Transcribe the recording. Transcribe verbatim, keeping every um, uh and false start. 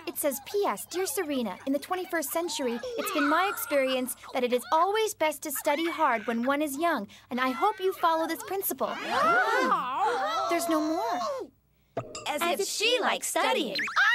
It says, P S Dear Serena, in the twenty-first century, it's been my experience that it is always best to study hard when one is young, and I hope you follow this principle. There's no more. As, As if, if she likes studying.